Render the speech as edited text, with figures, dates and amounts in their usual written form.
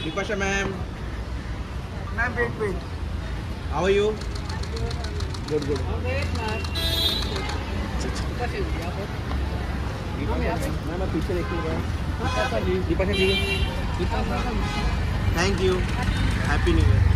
Bipasha ma'am. Ma'am, wait. How are you? Good. Ma'am आप पीछे देखिएगा। Bipasha ji. Thank you. Happy New Year.